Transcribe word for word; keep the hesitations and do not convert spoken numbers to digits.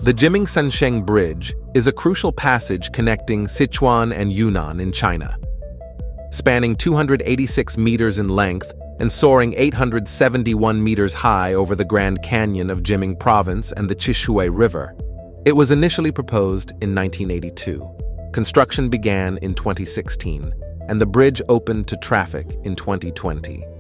The Jimingsansheng Bridge is a crucial passage connecting Sichuan and Yunnan in China. Spanning two hundred eighty-six meters in length and soaring eight hundred seventy-one meters high over the Grand Canyon of Jiming Province and the Chishui River. It was initially proposed in nineteen eighty-two. Construction began in twenty sixteen, and the bridge opened to traffic in twenty twenty.